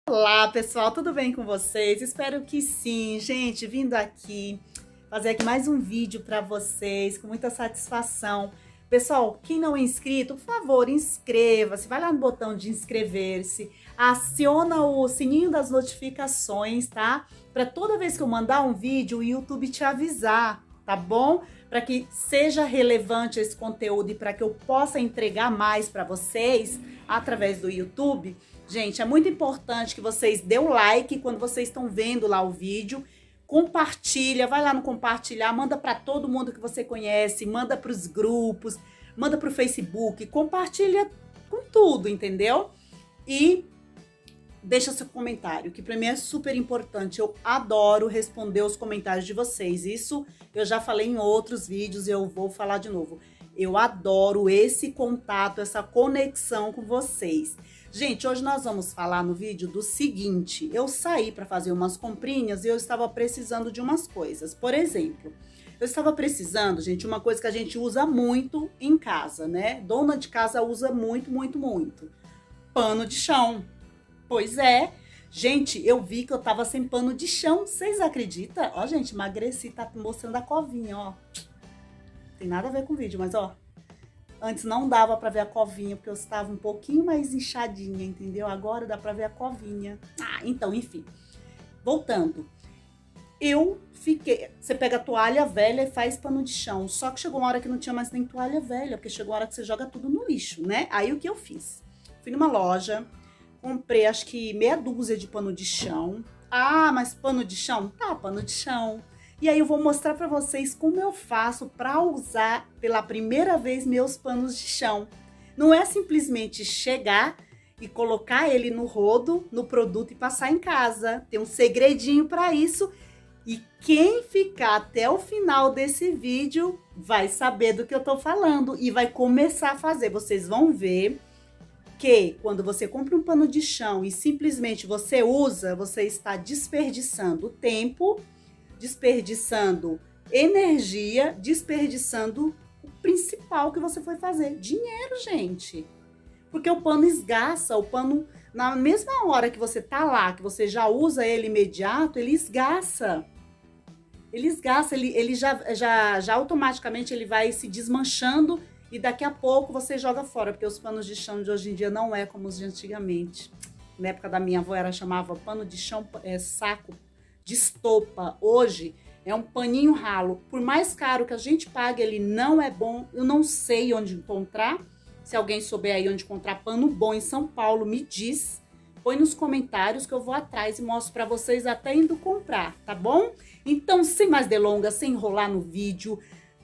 Olá, pessoal, tudo bem com vocês? Espero que sim, gente, vindo aqui fazer aqui mais um vídeo para vocês com muita satisfação. Pessoal, quem não é inscrito, por favor, inscreva-se, vai lá no botão de inscrever-se, aciona o sininho das notificações, tá? Para toda vez que eu mandar um vídeo, o YouTube te avisar, tá bom? Para que seja relevante esse conteúdo e para que eu possa entregar mais para vocês através do YouTube. Gente, é muito importante que vocês dêem o like quando vocês estão vendo lá o vídeo. Compartilha, vai lá no compartilhar, manda para todo mundo que você conhece, manda para os grupos, manda para o Facebook, compartilha com tudo, entendeu? E deixa seu comentário, que para mim é super importante. Eu adoro responder os comentários de vocês. Isso eu já falei em outros vídeos e eu vou falar de novo. Eu adoro esse contato, essa conexão com vocês. Gente, hoje nós vamos falar no vídeo do seguinte: eu saí para fazer umas comprinhas e eu estava precisando de umas coisas. Por exemplo, eu estava precisando, gente, uma coisa que a gente usa muito em casa, né? Dona de casa usa muito, muito, muito. Pano de chão. Pois é. Gente, eu vi que eu tava sem pano de chão. Vocês acreditam? Ó, gente, emagreci, tá mostrando a covinha, ó. Tem nada a ver com o vídeo, mas ó. Antes não dava pra ver a covinha, porque eu estava um pouquinho mais inchadinha, entendeu? Agora dá pra ver a covinha. Ah, então, enfim. Voltando. Eu fiquei... Você pega a toalha velha e faz pano de chão. Só que chegou uma hora que não tinha mais nem toalha velha, porque chegou uma hora que você joga tudo no lixo, né? Aí o que eu fiz? Fui numa loja, comprei acho que meia dúzia de pano de chão. Ah, mas pano de chão? Tá, pano de chão. E aí eu vou mostrar pra vocês como eu faço pra usar pela primeira vez meus panos de chão. Não é simplesmente chegar e colocar ele no rodo, no produto e passar em casa. Tem um segredinho pra isso. E quem ficar até o final desse vídeo vai saber do que eu tô falando e vai começar a fazer. Vocês vão ver que quando você compra um pano de chão e simplesmente você usa, você está desperdiçando tempo, desperdiçando energia, desperdiçando o principal que você foi fazer, dinheiro, gente. Porque o pano esgaça, o pano, na mesma hora que você tá lá, que você já usa ele imediato, ele esgaça. Ele esgaça, ele já automaticamente ele vai se desmanchando e daqui a pouco você joga fora, porque os panos de chão de hoje em dia não é como os de antigamente. Na época da minha avó chamava pano de chão, saco de estopa. Hoje é um paninho ralo. Por mais caro que a gente pague, ele não é bom. Eu não sei onde encontrar. Se alguém souber aí onde encontrar pano bom em São Paulo, me diz. Põe nos comentários que eu vou atrás e mostro para vocês até indo comprar, tá bom? Então, sem mais delongas, sem enrolar no vídeo,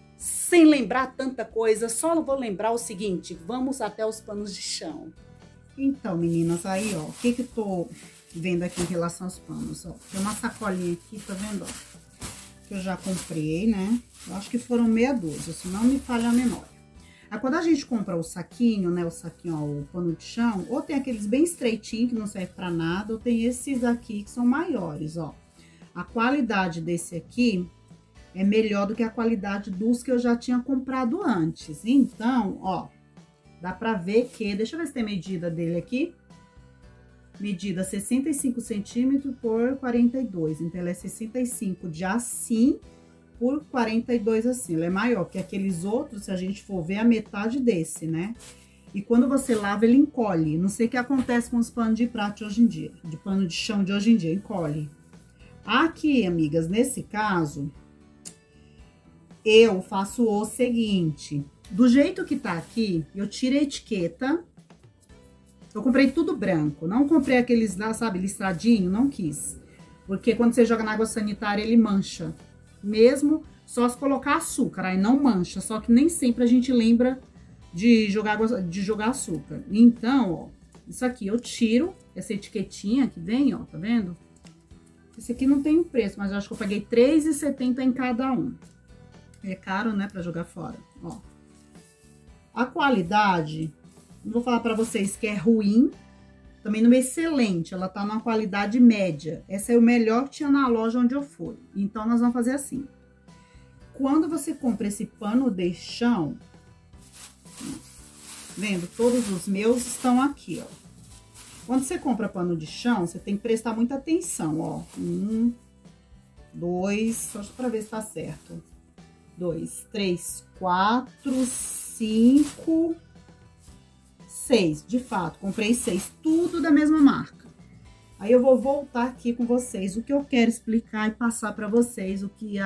sem lembrar tanta coisa, só vou lembrar o seguinte: vamos até os panos de chão. Então, meninas, aí, ó, o que eu tô vendo aqui em relação aos panos, ó. Tem uma sacolinha aqui, tá vendo, ó? Que eu já comprei, né? Eu acho que foram meia dúzia, se não me falha a memória. Aí, quando a gente compra o saquinho, né? O saquinho, ó, o pano de chão, ou tem aqueles bem estreitinhos, que não serve pra nada, ou tem esses aqui que são maiores, ó. A qualidade desse aqui é melhor do que a qualidade dos que eu já tinha comprado antes. Então, ó, dá pra ver que... Deixa eu ver se tem medida dele aqui. Medida 65 centímetros por 42. Então, ela é 65 de assim por 42 assim. Ela é maior que aqueles outros, se a gente for ver, a metade desse, né? E quando você lava, ele encolhe. Não sei o que acontece com os panos de prato hoje em dia. De pano de chão de hoje em dia, encolhe. Aqui, amigas, nesse caso, eu faço o seguinte. Do jeito que tá aqui, eu tiro a etiqueta. Eu comprei tudo branco, não comprei aqueles lá, sabe, listradinho, não quis. Porque quando você joga na água sanitária, ele mancha. Mesmo só se colocar açúcar, aí não mancha. Só que nem sempre a gente lembra de jogar açúcar. Então, ó, isso aqui eu tiro essa etiquetinha que vem, ó, tá vendo? Esse aqui não tem o preço, mas eu acho que eu paguei R$3,70 em cada um. É caro, né, pra jogar fora, ó. A qualidade... Não vou falar pra vocês que é ruim, também não é excelente, ela tá numa qualidade média. Essa é o melhor que tinha na loja onde eu fui. Então, nós vamos fazer assim. Quando você compra esse pano de chão, vendo? Todos os meus estão aqui, ó. Quando você compra pano de chão, você tem que prestar muita atenção, ó. 1, 2, só pra ver se tá certo. 2, 3, 4, 5, 6. De fato, comprei 6, tudo da mesma marca. Aí eu vou voltar aqui com vocês o que eu quero explicar e passar pra vocês o que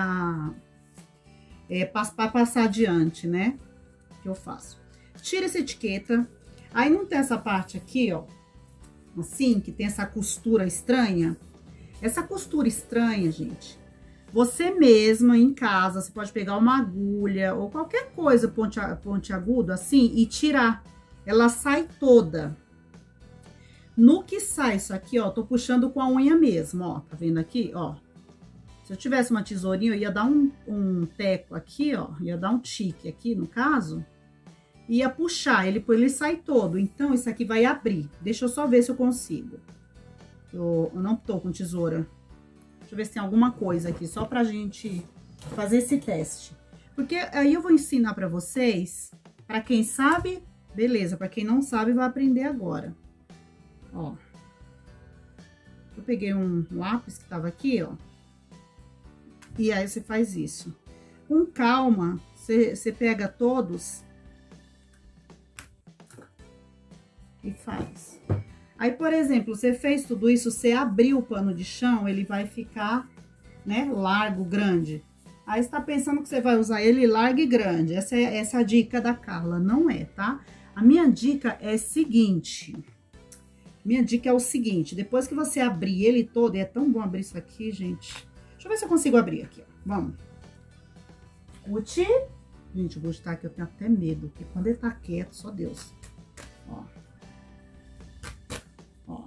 para passar adiante, né? Que eu faço. Tira essa etiqueta. Aí não tem essa parte aqui, ó, assim, que tem essa costura estranha. Essa costura estranha, gente, você mesma em casa, você pode pegar uma agulha ou qualquer coisa pontiagudo assim e tirar. Ela sai toda. No que sai isso aqui, ó, tô puxando com a unha mesmo, ó, tá vendo aqui, ó. Se eu tivesse uma tesourinha, eu ia dar um teco aqui, ó, ia dar um tique aqui, no caso, ia puxar, ele sai todo. Então, isso aqui vai abrir. Deixa eu só ver se eu consigo. Eu não tô com tesoura. Deixa eu ver se tem alguma coisa aqui, só pra gente fazer esse teste. Porque aí eu vou ensinar pra vocês, pra quem sabe, beleza. Pra quem não sabe, vai aprender agora. Ó. Eu peguei um lápis que tava aqui, ó. E aí você faz isso. Com calma, você pega todos e faz. Aí, por exemplo, você fez tudo isso, você abriu o pano de chão, ele vai ficar, né, largo, grande. Aí, você tá pensando que você vai usar ele largo e grande. Essa é a dica da Carla, não é, tá? A minha dica é seguinte. Minha dica é o seguinte, depois que você abrir ele todo, e é tão bom abrir isso aqui, gente. Deixa eu ver se eu consigo abrir aqui, ó. Vamos. Cut. Gente, eu vou estar aqui, eu tenho até medo, porque quando ele tá quieto, só Deus. Ó. Ó.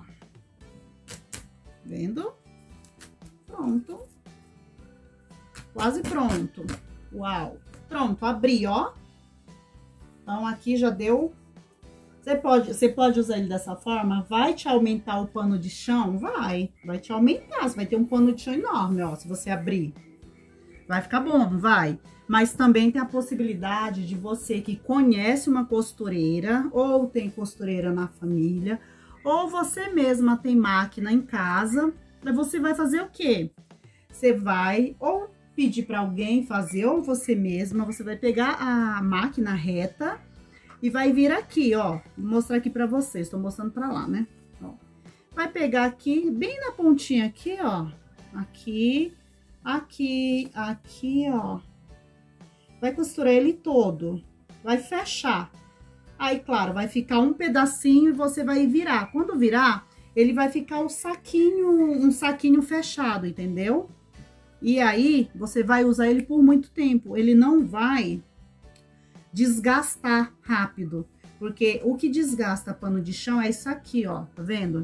Vendo? Pronto. Quase pronto. Uau. Pronto, abri, ó. Então, aqui já deu. Você pode usar ele dessa forma, vai te aumentar o pano de chão? Vai te aumentar, você vai ter um pano de chão enorme, ó, se você abrir. Vai ficar bom, não vai? Mas também tem a possibilidade de você que conhece uma costureira, ou tem costureira na família, ou você mesma tem máquina em casa, você vai fazer o quê? Você vai ou pedir para alguém fazer, ou você mesma, você vai pegar a máquina reta e vai vir aqui, ó, vou mostrar aqui pra vocês, tô mostrando pra lá, né? Ó, vai pegar aqui, bem na pontinha aqui, ó, aqui, ó. Vai costurar ele todo, vai fechar. Aí, claro, vai ficar um pedacinho e você vai virar. Quando virar, ele vai ficar um saquinho fechado, entendeu? E aí, você vai usar ele por muito tempo, ele não vai desgastar rápido, porque o que desgasta pano de chão é isso aqui, ó, tá vendo?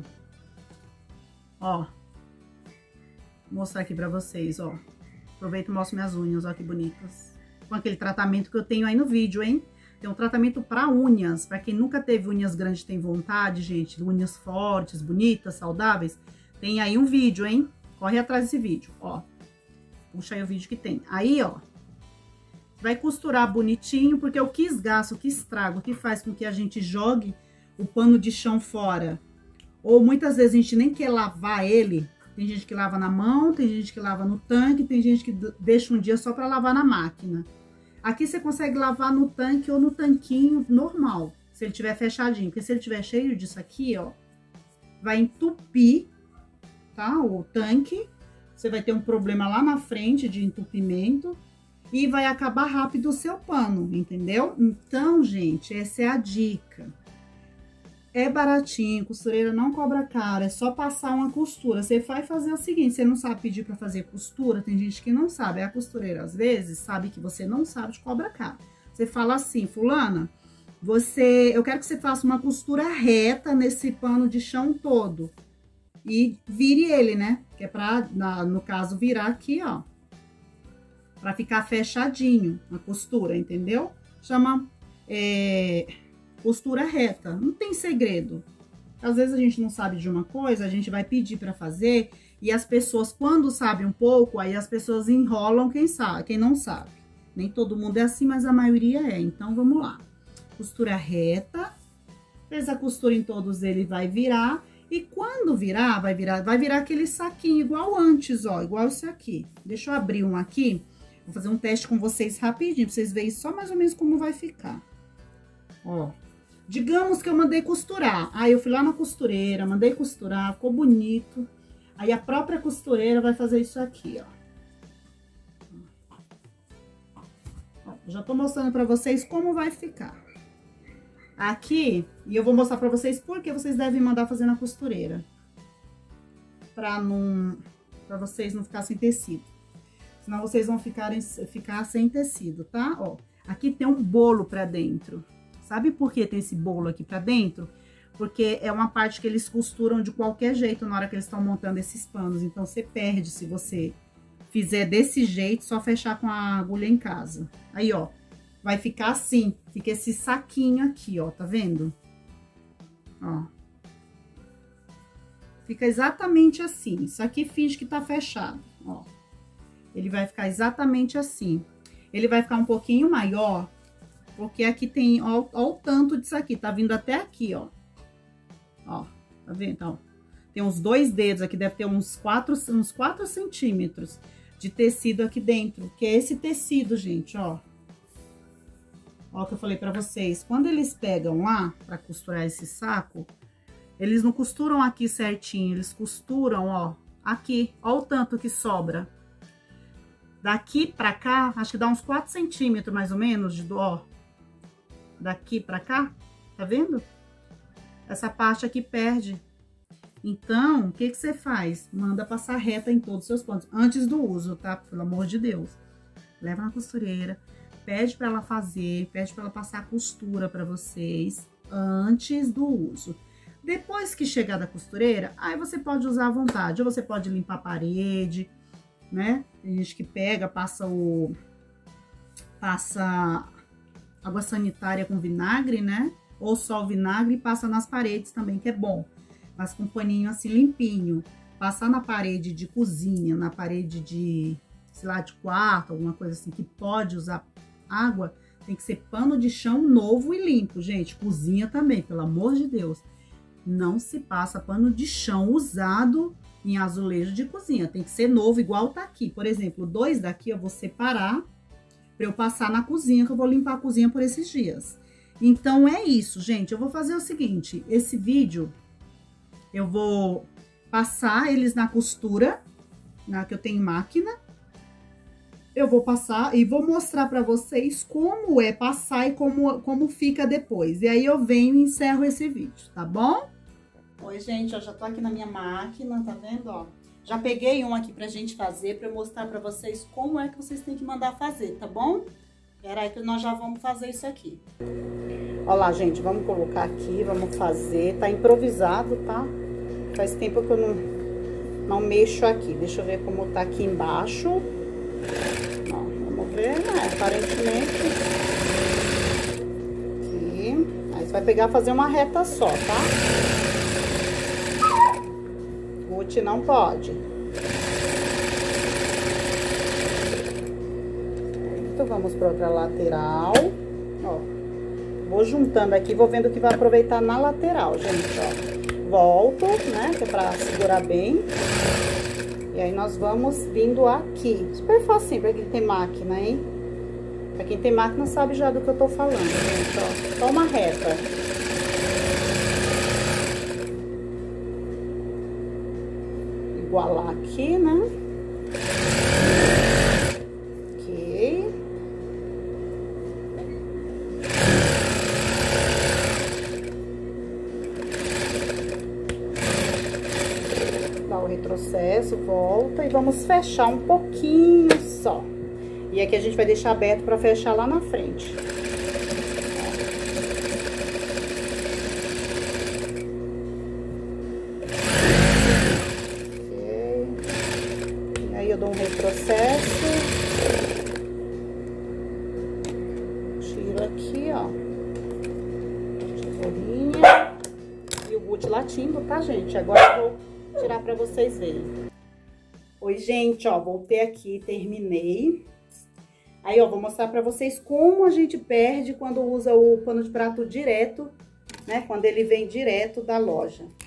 Ó, vou mostrar aqui pra vocês, ó. Aproveito e mostro minhas unhas, ó, que bonitas. Com aquele tratamento que eu tenho aí no vídeo, hein? Tem um tratamento pra unhas, pra quem nunca teve unhas grandes, tem vontade, gente, unhas fortes, bonitas, saudáveis, tem aí um vídeo, hein? Corre atrás desse vídeo, ó. Puxa aí o vídeo que tem. Aí, ó. Vai costurar bonitinho, porque o que esgaça, o que estraga, o que faz com que a gente jogue o pano de chão fora, ou muitas vezes a gente nem quer lavar ele, tem gente que lava na mão, tem gente que lava no tanque, tem gente que deixa um dia só para lavar na máquina. Aqui você consegue lavar no tanque ou no tanquinho normal, se ele tiver fechadinho, porque se ele tiver cheio disso aqui, ó, vai entupir, tá, o tanque, você vai ter um problema lá na frente de entupimento, e vai acabar rápido o seu pano, entendeu? Então, gente, essa é a dica. É baratinho, costureira não cobra caro, é só passar uma costura. Você vai fazer o seguinte, você não sabe pedir pra fazer costura, tem gente que não sabe. A costureira, às vezes, sabe que você não sabe, te cobra caro. Você fala assim, fulana, eu quero que você faça uma costura reta nesse pano de chão todo. E vire ele, né? Que é pra, no caso, virar aqui, ó. Pra ficar fechadinho a costura, entendeu? Chama costura reta, não tem segredo. Às vezes a gente não sabe de uma coisa, a gente vai pedir pra fazer, e as pessoas, quando sabem um pouco, aí as pessoas enrolam quem sabe, quem não sabe. Nem todo mundo é assim, mas a maioria é. Então, vamos lá. Costura reta, fez a costura em todos, ele vai virar, E quando virar, vai virar aquele saquinho igual antes, ó, igual esse aqui. Deixa eu abrir um aqui, vou fazer um teste com vocês rapidinho, pra vocês verem só mais ou menos como vai ficar. Ó, digamos que eu mandei costurar, aí eu fui lá na costureira, mandei costurar, ficou bonito. Aí a própria costureira vai fazer isso aqui, ó. Já tô mostrando pra vocês como vai ficar. Aqui, e eu vou mostrar pra vocês por que vocês devem mandar fazer na costureira. Pra vocês não ficar sem tecido. Senão vocês vão ficar sem tecido, tá? Ó, aqui tem um bolo pra dentro. Sabe por que tem esse bolo aqui pra dentro? Porque é uma parte que eles costuram de qualquer jeito na hora que eles estão montando esses panos. Então, você perde se você fizer desse jeito, só fechar com a agulha em casa. Aí, ó, vai ficar assim, fica esse saquinho aqui, ó, tá vendo? Ó. Fica exatamente assim, isso aqui finge que tá fechado, ó. Ele vai ficar exatamente assim. Ele vai ficar um pouquinho maior, porque aqui tem, ó o tanto disso aqui, tá vindo até aqui, ó. Ó, tá vendo? Ó, tem uns 2 dedos aqui, deve ter uns 4 centímetros de tecido aqui dentro, que é esse tecido, gente, ó. Ó, o que eu falei pra vocês, quando eles pegam lá pra costurar esse saco, eles não costuram aqui certinho, eles costuram, ó, aqui, ó o tanto que sobra. Daqui pra cá, acho que dá uns 4 centímetros mais ou menos, ó, daqui pra cá, tá vendo? Essa parte aqui perde. Então, o que que você faz? Manda passar reta em todos os seus pontos, antes do uso, tá? Pelo amor de Deus. Leva na costureira, pede pra ela fazer, pede pra ela passar a costura pra vocês, antes do uso. Depois que chegar da costureira, aí você pode usar à vontade, ou você pode limpar a parede, né? Tem gente que pega, passa água sanitária com vinagre, né? Ou só o vinagre e passa nas paredes também, que é bom. Mas com um paninho assim limpinho. Passar na parede de cozinha, na parede de, sei lá, de quarto, alguma coisa assim, que pode usar água, tem que ser pano de chão novo e limpo, gente. Cozinha também, pelo amor de Deus. Não se passa pano de chão usado em azulejo de cozinha. Tem que ser novo, igual tá aqui. Por exemplo, 2 daqui eu vou separar pra eu passar na cozinha, que eu vou limpar a cozinha por esses dias. Então, é isso, gente. Eu vou fazer o seguinte, esse vídeo, eu vou passar eles na costura, que eu tenho máquina. Eu vou passar e vou mostrar pra vocês como é passar e como fica depois. E aí, eu venho e encerro esse vídeo, tá bom? Oi, gente, eu já tô aqui na minha máquina, tá vendo, ó? Já peguei um aqui pra gente fazer, pra eu mostrar pra vocês como é que vocês têm que mandar fazer, tá bom? Espera aí que nós já vamos fazer isso aqui. Ó lá, gente, vamos colocar aqui, vamos fazer. Tá improvisado, tá? Faz tempo que eu não mexo aqui. Deixa eu ver como tá aqui embaixo. Ó, vamos ver, né? Aparentemente. Aqui. Aí você vai pegar e fazer uma reta só, tá? Gucci não pode. Então, vamos para outra lateral. Ó, vou juntando aqui, vou vendo o que vai aproveitar na lateral, gente, ó. Volto, né, que é pra segurar bem. E aí, nós vamos vindo aqui. Super fácil pra quem tem máquina, hein? Pra quem tem máquina sabe já do que eu tô falando, gente, ó. Só uma reta. Igualar aqui, né? Ok. Dá o retrocesso, volta e vamos fechar um pouquinho só. E aqui a gente vai deixar aberto para fechar lá na frente. Eu dou um retrocesso, tiro aqui, ó, tesourinha e o Gucci latindo, tá, gente? Agora eu vou tirar pra vocês verem. Oi, gente, ó, voltei aqui, terminei. Aí, ó, vou mostrar pra vocês como a gente perde quando usa o pano de prato direto, né? Quando ele vem direto da loja.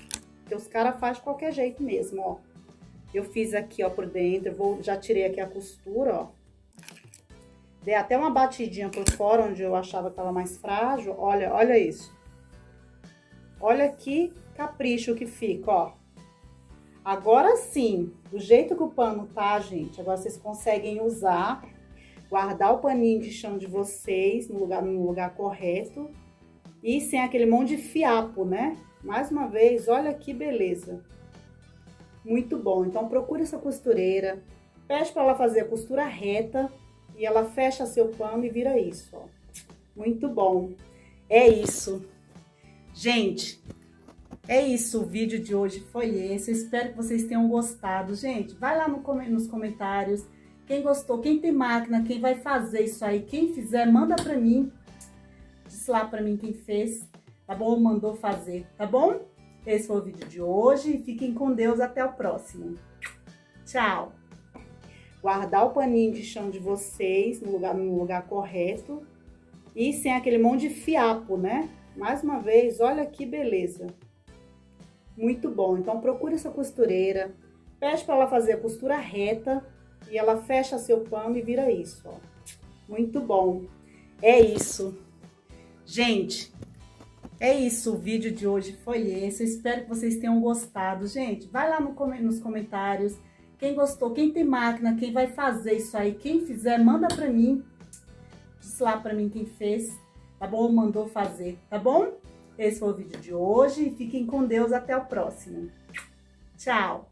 porque os caras fazem de qualquer jeito mesmo, ó. Eu fiz aqui, ó, por dentro, já tirei aqui a costura, ó. Dei até uma batidinha por fora, onde eu achava que tava mais frágil. Olha, olha isso. Olha que capricho que fica, ó. Agora sim, do jeito que o pano tá, gente, agora vocês conseguem usar, guardar o paninho de chão de vocês no lugar correto e sem aquele monte de fiapo, né? Mais uma vez, olha que beleza. Muito bom. Então, procure essa costureira, pede para ela fazer a costura reta e ela fecha seu pano e vira isso, ó. Muito bom. É isso. Gente, é isso, o vídeo de hoje foi esse. Eu espero que vocês tenham gostado. Gente, vai lá nos comentários. Quem gostou, quem tem máquina, quem vai fazer isso aí, quem fizer, manda pra mim. Diz lá pra mim quem fez, tá bom? Mandou fazer, tá bom? Esse foi o vídeo de hoje. Fiquem com Deus, até o próximo. Tchau! Guardar o paninho de chão de vocês no lugar correto e sem aquele monte de fiapo, né? Mais uma vez, olha que beleza. Muito bom. Então, procure essa costureira, pede para ela fazer a costura reta e ela fecha seu pano e vira isso, ó. Muito bom. É isso. Gente, é isso. O vídeo de hoje foi esse. Eu espero que vocês tenham gostado. Gente, vai lá nos comentários. Quem gostou, quem tem máquina, quem vai fazer isso aí, quem fizer, manda pra mim. Diz lá pra mim quem fez, tá bom? Mandou fazer, tá bom? Esse foi o vídeo de hoje. Fiquem com Deus, até o próximo. Tchau!